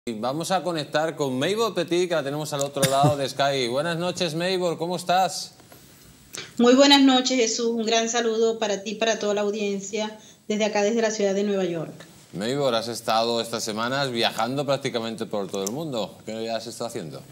Vamos a conectar con Maybor Petit, que la tenemos al otro lado de Sky. Buenas noches, Maybor, ¿cómo estás? Muy buenas noches, Jesús. Un gran saludo para ti y para toda la audiencia desde acá, desde la ciudad de Nueva York. Maybor, has estado estas semanas viajando prácticamente por todo el mundo. ¿Qué has estado haciendo?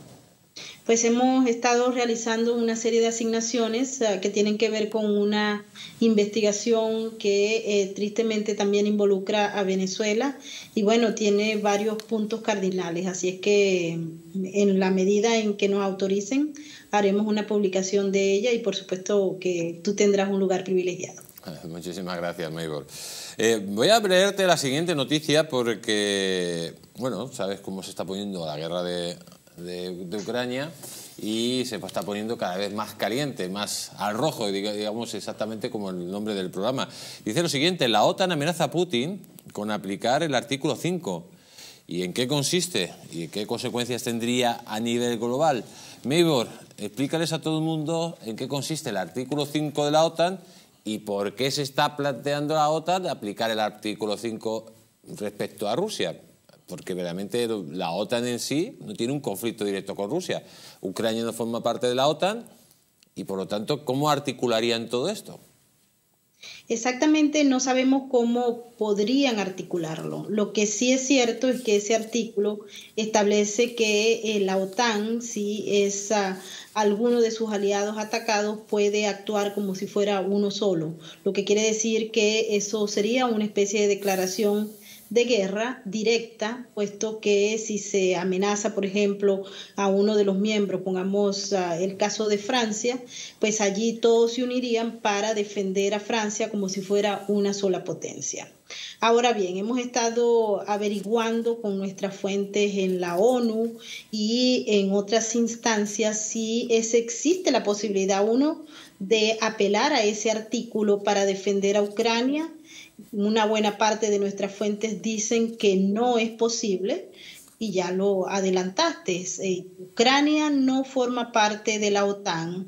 Pues hemos estado realizando una serie de asignaciones que tienen que ver con una investigación que tristemente también involucra a Venezuela y bueno, tiene varios puntos cardinales, así es que en la medida en que nos autoricen haremos una publicación de ella y por supuesto que tú tendrás un lugar privilegiado. Muchísimas gracias, Maybor. Voy a leerte la siguiente noticia porque, bueno, sabes cómo se está poniendo la guerra de Ucrania y se está poniendo cada vez más caliente, más al rojo, digamos exactamente como el nombre del programa. Dice lo siguiente: la OTAN amenaza a Putin con aplicar el artículo 5. ¿Y en qué consiste? ¿Y qué consecuencias tendría a nivel global? Maybor, explícales a todo el mundo en qué consiste el artículo 5 de la OTAN y por qué se está planteando la OTAN aplicar el artículo 5 respecto a Rusia. Porque realmente la OTAN en sí no tiene un conflicto directo con Rusia. Ucrania no forma parte de la OTAN y, por lo tanto, ¿cómo articularían todo esto? Exactamente, no sabemos cómo podrían articularlo. Lo que sí es cierto es que ese artículo establece que la OTAN, si es alguno de sus aliados atacados, puede actuar como si fuera uno solo. Lo que quiere decir que eso sería una especie de declaración de guerra directa, puesto que si se amenaza, por ejemplo, a uno de los miembros, pongamos el caso de Francia, pues allí todos se unirían para defender a Francia como si fuera una sola potencia. Ahora bien, hemos estado averiguando con nuestras fuentes en la ONU y en otras instancias si existe la posibilidad, uno, de apelar a ese artículo para defender a Ucrania. Una buena parte de nuestras fuentes dicen que no es posible y ya lo adelantaste. Ucrania no forma parte de la OTAN,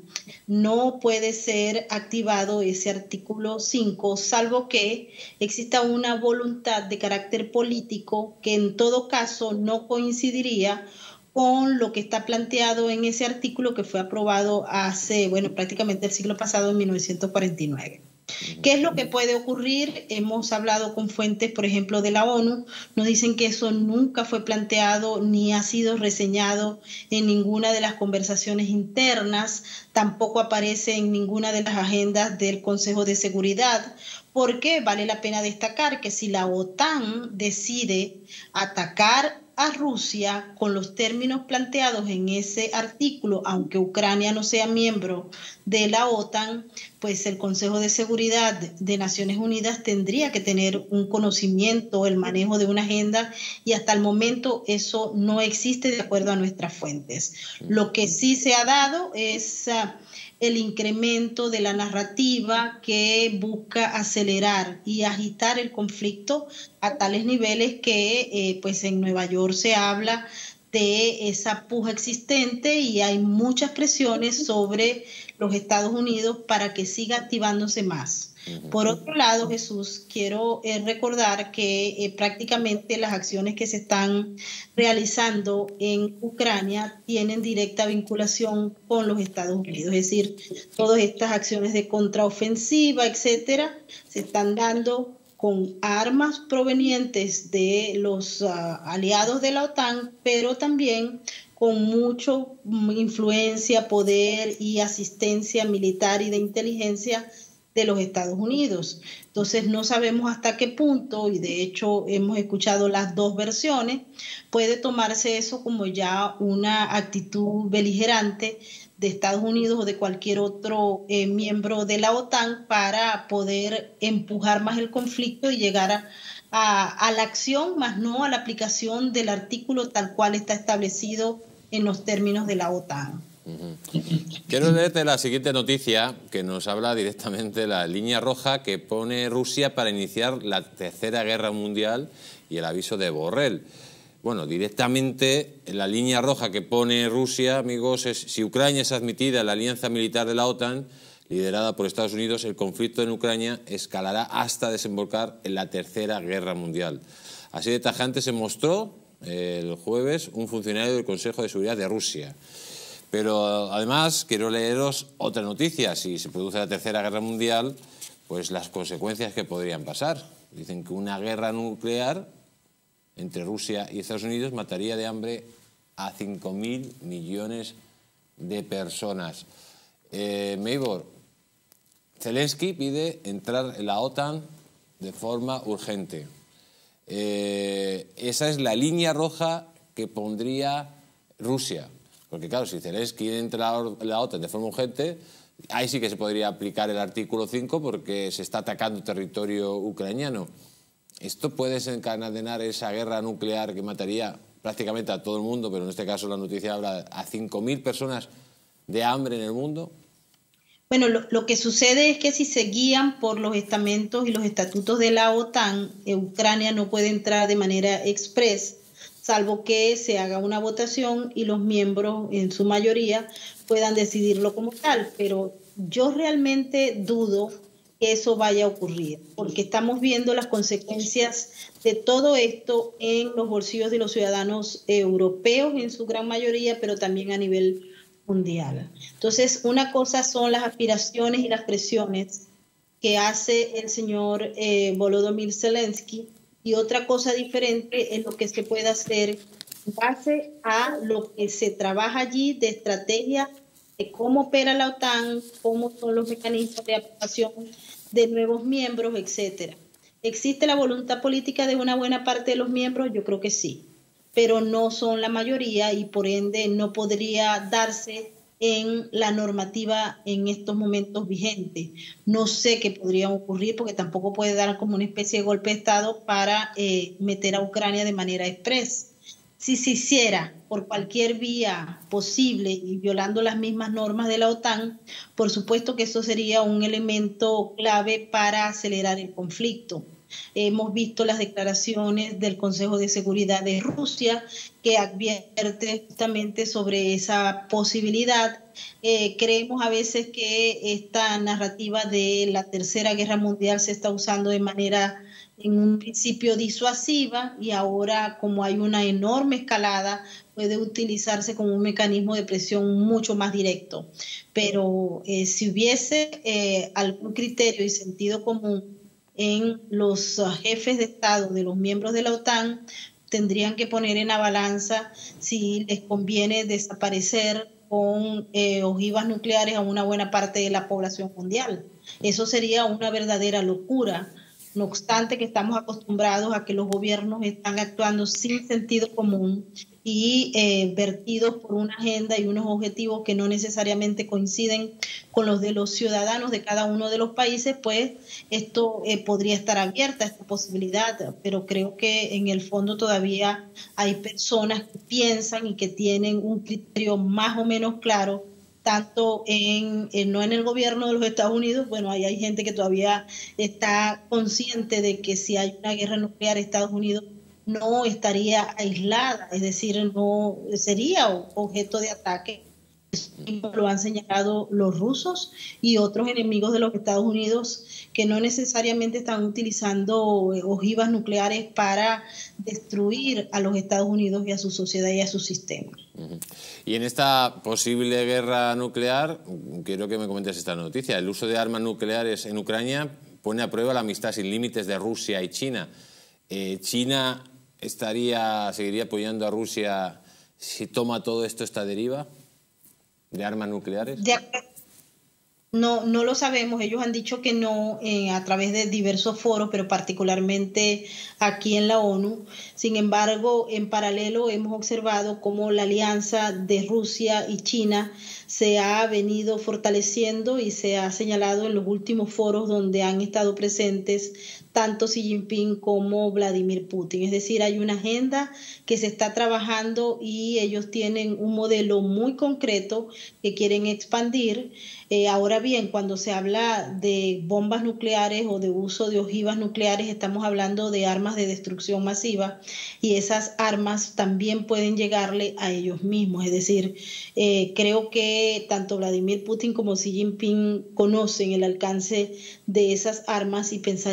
no puede ser activado ese artículo 5, salvo que exista una voluntad de carácter político que en todo caso no coincidiría con lo que está planteado en ese artículo que fue aprobado hace, bueno, prácticamente el siglo pasado, en 1949. ¿Qué es lo que puede ocurrir? Hemos hablado con fuentes, por ejemplo, de la ONU, nos dicen que eso nunca fue planteado ni ha sido reseñado en ninguna de las conversaciones internas, tampoco aparece en ninguna de las agendas del Consejo de Seguridad, porque vale la pena destacar que si la OTAN decide atacar a Rusia con los términos planteados en ese artículo, aunque Ucrania no sea miembro de la OTAN, pues el Consejo de Seguridad de Naciones Unidas tendría que tener un conocimiento, el manejo de una agenda, y hasta el momento eso no existe de acuerdo a nuestras fuentes. Lo que sí se ha dado es el incremento de la narrativa que busca acelerar y agitar el conflicto a tales niveles que pues en Nueva York se habla de esa puja existente y hay muchas presiones sobre los Estados Unidos para que siga activándose más. Por otro lado, Jesús, quiero recordar que prácticamente las acciones que se están realizando en Ucrania tienen directa vinculación con los Estados Unidos, es decir, todas estas acciones de contraofensiva, etcétera, se están dando con armas provenientes de los aliados de la OTAN, pero también con mucha influencia, poder y asistencia militar y de inteligencia de los Estados Unidos. Entonces no sabemos hasta qué punto, y de hecho hemos escuchado las dos versiones, puede tomarse eso como ya una actitud beligerante de Estados Unidos o de cualquier otro miembro de la OTAN para poder empujar más el conflicto y llegar a la acción, más no a la aplicación del artículo tal cual está establecido en los términos de la OTAN. Quiero leerte la siguiente noticia que nos habla directamente de la línea roja que pone Rusia para iniciar la Tercera Guerra Mundial y el aviso de Borrell. Bueno, directamente la línea roja que pone Rusia, amigos, es: si Ucrania es admitida en la alianza militar de la OTAN, liderada por Estados Unidos, el conflicto en Ucrania escalará hasta desembocar en la Tercera Guerra Mundial. Así de tajante se mostró el jueves, un funcionario del Consejo de Seguridad de Rusia. Pero además quiero leeros otra noticia. Si se produce la Tercera Guerra Mundial, pues las consecuencias que podrían pasar. Dicen que una guerra nuclear entre Rusia y Estados Unidos mataría de hambre a 5.000 millones de personas. Meibor, Zelensky pide entrar en la OTAN de forma urgente. Esa es la línea roja que pondría Rusia. Porque claro, si Zelensky entra en la OTAN de forma urgente, ahí sí que se podría aplicar el artículo 5 porque se está atacando territorio ucraniano. ¿Esto puede desencadenar esa guerra nuclear que mataría prácticamente a todo el mundo, pero en este caso la noticia habla a 5.000 personas de hambre en el mundo? Bueno, lo que sucede es que si se guían por los estamentos y los estatutos de la OTAN, Ucrania no puede entrar de manera express, salvo que se haga una votación y los miembros, en su mayoría, puedan decidirlo como tal. Pero yo realmente dudo que eso vaya a ocurrir, porque estamos viendo las consecuencias de todo esto en los bolsillos de los ciudadanos europeos en su gran mayoría, pero también a nivel mundial. Entonces, una cosa son las aspiraciones y las presiones que hace el señor Volodymyr Zelensky, y otra cosa diferente es lo que se puede hacer en base a lo que se trabaja allí de estrategia, de cómo opera la OTAN, cómo son los mecanismos de aprobación de nuevos miembros, etcétera. ¿Existe la voluntad política de una buena parte de los miembros? Yo creo que sí, pero no son la mayoría y por ende no podría darse en la normativa en estos momentos vigente. No sé qué podría ocurrir porque tampoco puede dar como una especie de golpe de Estado para meter a Ucrania de manera express. Si se hiciera por cualquier vía posible y violando las mismas normas de la OTAN, por supuesto que eso sería un elemento clave para acelerar el conflicto. Hemos visto las declaraciones del Consejo de Seguridad de Rusia que advierte justamente sobre esa posibilidad. Creemos a veces que esta narrativa de la Tercera Guerra Mundial se está usando de manera en un principio disuasiva y ahora como hay una enorme escalada puede utilizarse como un mecanismo de presión mucho más directo. Pero si hubiese algún criterio y sentido común en los jefes de Estado de los miembros de la OTAN, tendrían que poner en la balanza si les conviene desaparecer con ojivas nucleares a una buena parte de la población mundial. Eso sería una verdadera locura. No obstante que estamos acostumbrados a que los gobiernos están actuando sin sentido común y vertidos por una agenda y unos objetivos que no necesariamente coinciden con los de los ciudadanos de cada uno de los países, pues esto podría estar abierta, esta posibilidad, pero creo que en el fondo todavía hay personas que piensan y que tienen un criterio más o menos claro tanto no en el gobierno de los Estados Unidos. Bueno, ahí hay gente que todavía está consciente de que si hay una guerra nuclear, Estados Unidos no estaría aislada, es decir, no sería objeto de ataque. Eso lo han señalado los rusos y otros enemigos de los Estados Unidos que no necesariamente están utilizando ojivas nucleares para destruir a los Estados Unidos y a su sociedad y a su sistema. Y en esta posible guerra nuclear, quiero que me comentes esta noticia. El uso de armas nucleares en Ucrania pone a prueba la amistad sin límites de Rusia y China. ¿China seguiría apoyando a Rusia si toma todo esto, esta deriva de armas nucleares? No lo sabemos. Ellos han dicho que no a través de diversos foros, pero particularmente aquí en la ONU. Sin embargo, en paralelo hemos observado cómo la alianza de Rusia y China se ha venido fortaleciendo y se ha señalado en los últimos foros donde han estado presentes tanto Xi Jinping como Vladimir Putin. Es decir, hay una agenda que se está trabajando y ellos tienen un modelo muy concreto que quieren expandir. Ahora bien, cuando se habla de bombas nucleares o de uso de ojivas nucleares, estamos hablando de armas de destrucción masiva y esas armas también pueden llegarle a ellos mismos. Es decir, creo que tanto Vladimir Putin como Xi Jinping conocen el alcance de esas armas y pensarían tal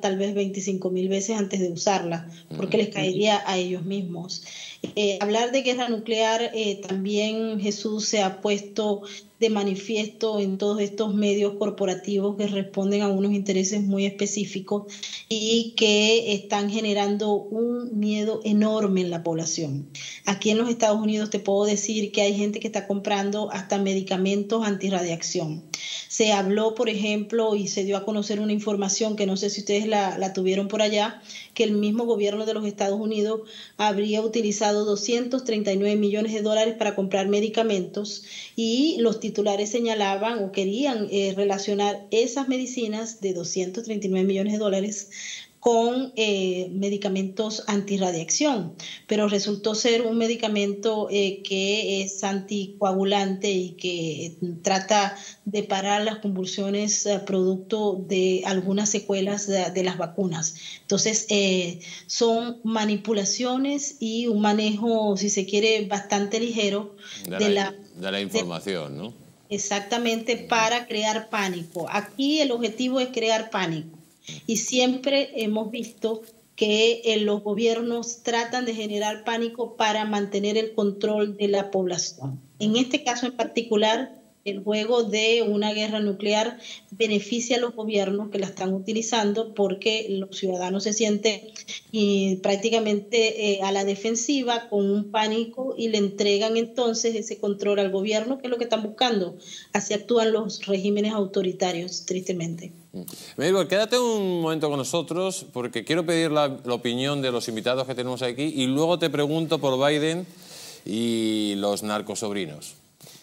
tal vez 25.000 veces antes de usarla, porque les caería a ellos mismos. Hablar de guerra nuclear, también Jesús se ha puesto de manifiesto en todos estos medios corporativos que responden a unos intereses muy específicos y que están generando un miedo enorme en la población. Aquí en los Estados Unidos te puedo decir que hay gente que está comprando hasta medicamentos antirradiación. Se habló, por ejemplo, y se dio a conocer una información que no sé si ustedes la tuvieron por allá, que el mismo gobierno de los Estados Unidos habría utilizado 239 millones de dólares para comprar medicamentos, y los titulares señalaban o querían relacionar esas medicinas de 239 millones de dólares con medicamentos antirradiación, pero resultó ser un medicamento que es anticoagulante y que trata de parar las convulsiones producto de algunas secuelas de las vacunas. Entonces, son manipulaciones y un manejo, si se quiere, bastante ligero de la información, ¿no? Exactamente, para crear pánico. Aquí el objetivo es crear pánico. Y siempre hemos visto que los gobiernos tratan de generar pánico para mantener el control de la población. En este caso en particular, el juego de una guerra nuclear beneficia a los gobiernos que la están utilizando, porque los ciudadanos se sienten prácticamente a la defensiva con un pánico y le entregan entonces ese control al gobierno, que es lo que están buscando. Así actúan los regímenes autoritarios, tristemente. Maybor, quédate un momento con nosotros porque quiero pedir la opinión de los invitados que tenemos aquí y luego te pregunto por Biden y los narcosobrinos.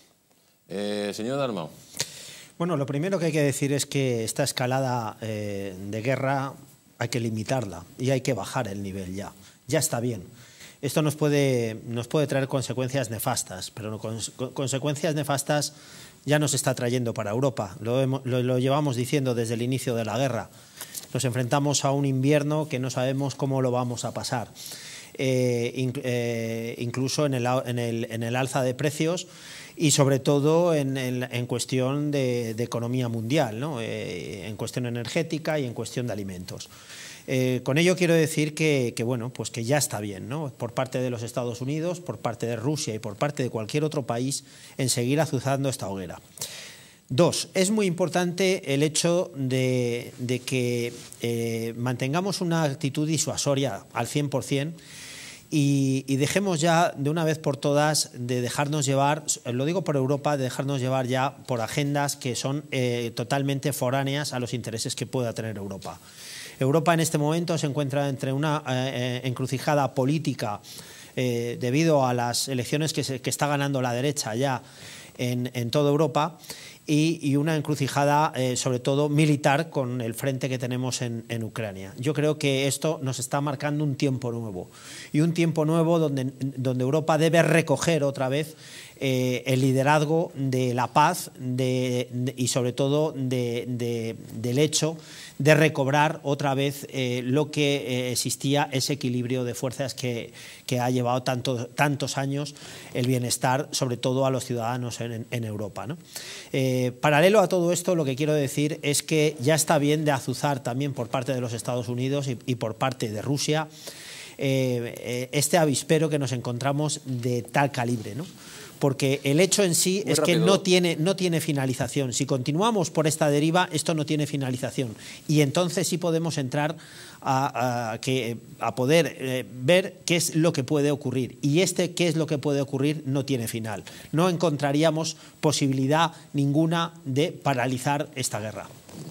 Señor Dalmau. Bueno, lo primero que hay que decir es que esta escalada de guerra hay que limitarla y hay que bajar el nivel ya. Ya está bien. Esto nos puede traer consecuencias nefastas, pero consecuencias nefastas ya nos está trayendo para Europa. Lo llevamos diciendo desde el inicio de la guerra. Nos enfrentamos a un invierno que no sabemos cómo lo vamos a pasar. Incluso en el alza de precios y sobre todo en cuestión de economía mundial, ¿no? En cuestión energética y en cuestión de alimentos. Con ello quiero decir que bueno, pues que ya está bien, ¿no? Por parte de los Estados Unidos, por parte de Rusia y por parte de cualquier otro país en seguir azuzando esta hoguera. Dos, es muy importante el hecho de que mantengamos una actitud disuasoria al 100%. Y dejemos ya de una vez por todas de dejarnos llevar, lo digo por Europa, de dejarnos llevar ya por agendas que son totalmente foráneas a los intereses que pueda tener Europa. Europa en este momento se encuentra entre una encrucijada política debido a las elecciones que está ganando la derecha ya en toda Europa, y una encrucijada sobre todo militar con el frente que tenemos en Ucrania. Yo creo que esto nos está marcando un tiempo nuevo, y un tiempo nuevo donde Europa debe recoger otra vez el liderazgo de la paz y sobre todo del hecho de recobrar otra vez lo que existía, ese equilibrio de fuerzas que ha llevado tantos años el bienestar, sobre todo a los ciudadanos en Europa, ¿no? Paralelo a todo esto, lo que quiero decir es que ya está bien de azuzar también por parte de los Estados Unidos y por parte de Rusia este avispero que nos encontramos de tal calibre, ¿no? Porque el hecho en sí es que no tiene finalización. Si continuamos por esta deriva, esto no tiene finalización. Y entonces sí podemos entrar a poder ver qué es lo que puede ocurrir. Y qué es lo que puede ocurrir no tiene final. No encontraríamos posibilidad ninguna de paralizar esta guerra.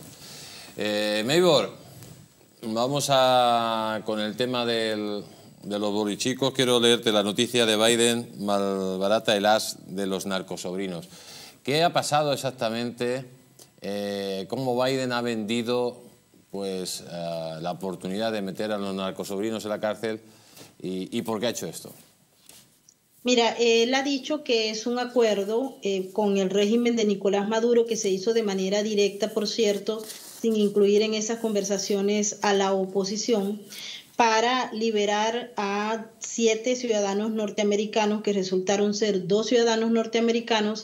Maybor, vamos con el tema de los bolichicos. Quiero leerte la noticia de Biden malbarata el as de los narcosobrinos. ¿Qué ha pasado exactamente? ¿Cómo Biden ha vendido pues, la oportunidad de meter a los narcosobrinos en la cárcel y por qué ha hecho esto? Mira, él ha dicho que es un acuerdo con el régimen de Nicolás Maduro, que se hizo de manera directa, por cierto, sin incluir en esas conversaciones a la oposición, para liberar a 7 ciudadanos norteamericanos, que resultaron ser 2 ciudadanos norteamericanos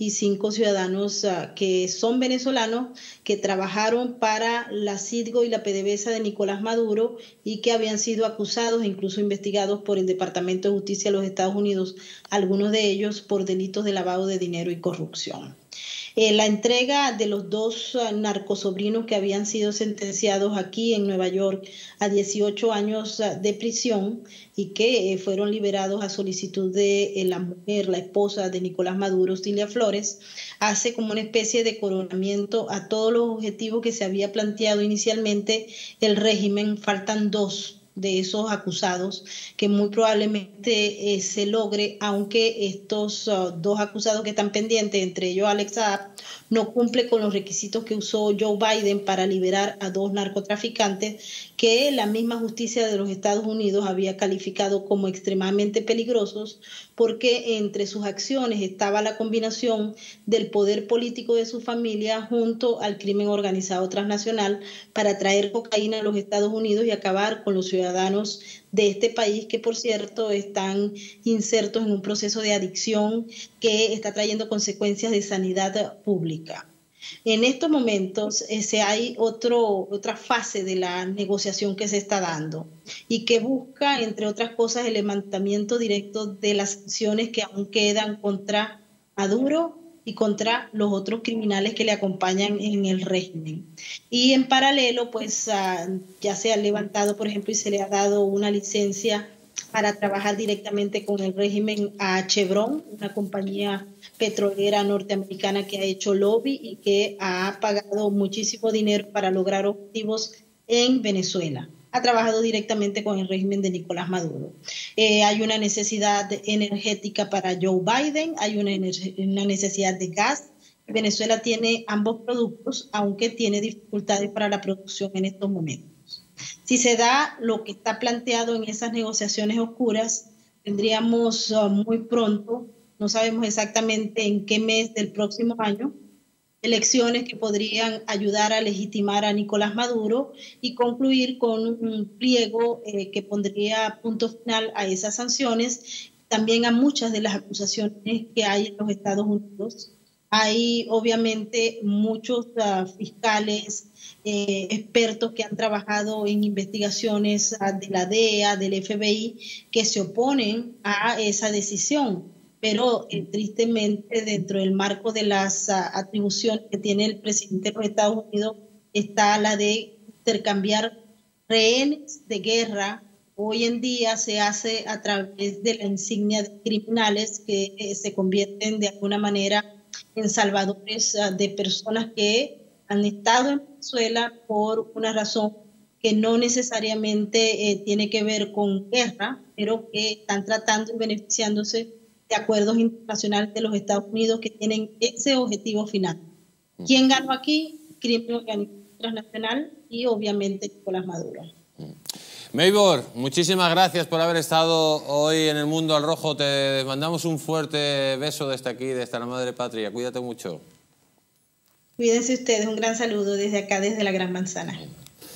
y 5 ciudadanos que son venezolanos, que trabajaron para la Citgo y la PDVSA de Nicolás Maduro y que habían sido acusados e incluso investigados por el Departamento de Justicia de los Estados Unidos, algunos de ellos por delitos de lavado de dinero y corrupción. La entrega de los 2 narcosobrinos que habían sido sentenciados aquí en Nueva York a 18 años de prisión y que fueron liberados a solicitud de la mujer, la esposa de Nicolás Maduro, Cilia Flores, hace como una especie de coronamiento a todos los objetivos que se había planteado inicialmente el régimen. Faltan 2 de esos acusados que muy probablemente se logre, aunque estos 2 acusados que están pendientes, entre ellos Alex Saab, no cumple con los requisitos que usó Joe Biden para liberar a 2 narcotraficantes que la misma justicia de los Estados Unidos había calificado como extremadamente peligrosos, porque entre sus acciones estaba la combinación del poder político de su familia junto al crimen organizado transnacional para traer cocaína a los Estados Unidos y acabar con los ciudadanos de este país, que por cierto están insertos en un proceso de adicción que está trayendo consecuencias de sanidad pública. En estos momentos hay otra fase de la negociación que se está dando y que busca, entre otras cosas, el levantamiento directo de las sanciones que aún quedan contra Maduro y contra los otros criminales que le acompañan en el régimen. Y en paralelo, pues ya se ha levantado, por ejemplo, y se le ha dado una licencia para trabajar directamente con el régimen a Chevron, una compañía petrolera norteamericana que ha hecho lobby y que ha pagado muchísimo dinero para lograr objetivos en Venezuela. Ha trabajado directamente con el régimen de Nicolás Maduro. Hay una necesidad energética para Joe Biden, hay una necesidad de gas. Venezuela tiene ambos productos, aunque tiene dificultades para la producción en estos momentos. Si se da lo que está planteado en esas negociaciones oscuras, tendríamos muy pronto, no sabemos exactamente en qué mes del próximo año, elecciones que podrían ayudar a legitimar a Nicolás Maduro y concluir con un pliego que pondría punto final a esas sanciones, también a muchas de las acusaciones que hay en los Estados Unidos. Hay obviamente muchos fiscales, expertos que han trabajado en investigaciones de la DEA, del FBI, que se oponen a esa decisión. Pero tristemente, dentro del marco de las atribuciones que tiene el presidente de los Estados Unidos, está la de intercambiar rehenes de guerra. Hoy en día se hace a través de la insignia de criminales que se convierten de alguna manera en salvadores de personas que han estado en Venezuela por una razón que no necesariamente tiene que ver con guerra, pero que están tratando y beneficiándose de acuerdos internacionales de los Estados Unidos que tienen ese objetivo final. ¿Quién ganó aquí? Crimen organizado transnacional y obviamente Nicolás Maduro. Maybor, muchísimas gracias por haber estado hoy en El Mundo al Rojo. Te mandamos un fuerte beso desde aquí, desde la Madre Patria. Cuídate mucho. Cuídense ustedes, un gran saludo desde acá, desde la Gran Manzana.